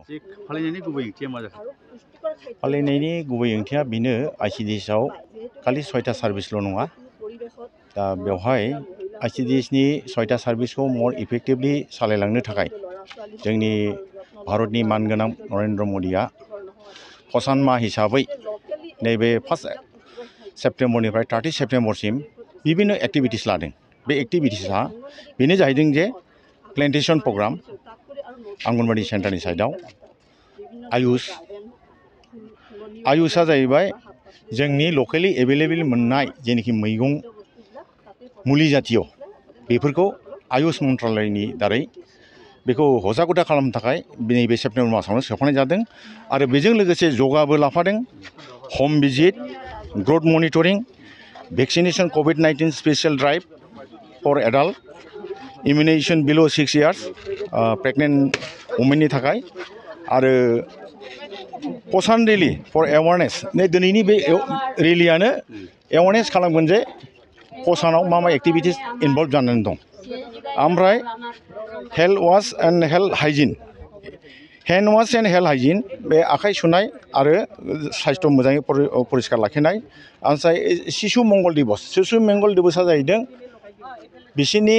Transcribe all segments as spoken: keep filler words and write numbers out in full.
फालिनायनि गुबै ओंथिया मा जाखो? फालिनायनि गुबै ओंथिया बेनो आइसिडिएसआव खालि सयटा सार्भिसल' नङा दा बेवहाय आइसिडिएसनि सयटा सार्भिसखौ मर इफेक्टिभलि सालायलांनो थाखाय जोंनि भारतनि मानगोनां नरेन्द्र मदिया फसान मा हिसाबै नैबे फार्स्ट सेप्टेम्बरनिफ्राय थार्टि सेप्टेम्बरसिम बिभिन्न एक्टिभिटिस लादों। बे एक्टिभिटिसा बेनो जाहैदों जे प्लेन्टेसन प्रग्राम आंगनबाड़ी सेन्टारनि साइडआव आयुष आयुषआ जाहैबाय जोंनि लकेलि एभेलेबल मोननाय जेनोखि मैगं मुलि जातीय बेफोरखौ आयुष मन्त्रालयनि दारै बेखौ हजा-गजा खालामनो थाखाय नैबे सेप्टेम्बर मासावनो सोफानाय जादों आरो बेजों लोगोसे जगाबो लाफादों हम visit growth monitoring vaccination Covid nineteen special drive for adult immunisation below' six years pregnant वमेननि थाखाय आरो पसान रेलि फर एवारनेस नै दिनैनि बे रेलियानो एवारनेस खालामगोन जे पसानाव मा मा एक्टिभिटिस इनभल्भ जानानै दं। ओमफ्राय health wash and health hygiene hand wash and health hygiene बे आखाइ सुनाय आरो साइस्थ' मोजाङै परिस्कार लाखिनाय ओमफ्राय शिशु मंगल दिबस शिशु मंगल दिबसआ जाहैदों बिसोरनि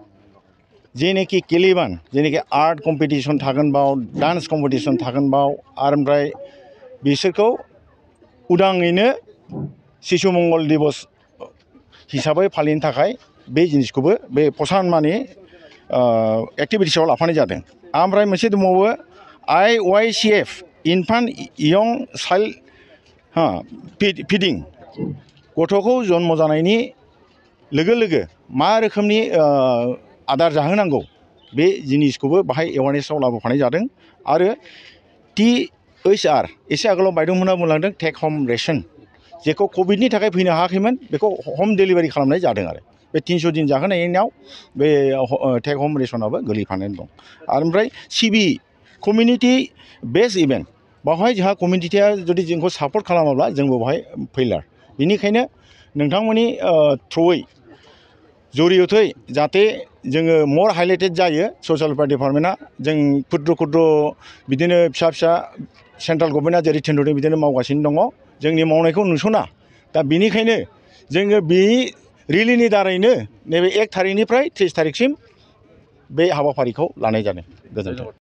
जेनोखि केलिबान जेनोखि आर्ट कम्पिटिसन थागोन बाव डान्स कम्पिटिसन थागोन बाव आरो ओमफ्राय बिसोरखौ उदाङैनो शिशु मंगल दिबस हिसाबै फालिनो थाखाय बे जिनिसखौबो बे पसान मानि एक्टिभिटिसआव लाफानाय जादों। ओमफ्राय मोनसे दंबावो आइ वाइ सि एफ इनफान्ट यं चाइल्ड हा फिडिं गथ'खौ जन्म जानायनि लोगो लोगो मा रोखोमनि आदार जाहोनांगौ बे जिनिसखौबो बाहाय एवारनेसआव लाबोफानाय जादों आरो टि ओइच आर एसे आगोलाव बायद'मोनहा बुंलांदों टेक हम रेशन जेखौ कभिडनि थाखाय फैनो हायाखैमोन बेखौ हम डेलिभारि खालामनाय जादों आरो बे तिनस' दिन जाहोनायनियाव बे टेक हम रेशनाबो गोलैफानानै दं। आरो ओमफ्राय सिबि कमिउनिटि बेस्ड इभेन्ट बावहाय जोंहा कमिउनिटिया जुदि जोंखौ सापर्ट खालामाब्ला जोंबो बावहाय फैलार बेनिखायनो नोंथांमोननि थ्रुयै जरियथै जाहाथे जोङो मर हाइलाइटेड जायो ससियेल वेलफेयार डिपार्टमेन्टआ जों खुद्र खुद्र बिदिनो फिसा फिसा सेन्ट्रेल गभर्नमेन्टआ जेरै थिनहरदों बिदिनो मावगासिनो दङ जोंनि मावनायखौ नुसना दा बेनिखायनो जोङो बे रेलिनि दारैनो नैबे एक थारिखनिफ्राय त्रिस थारिखसिम बे हाबाफारिखौ लानाय जादों। गोजोन्थों।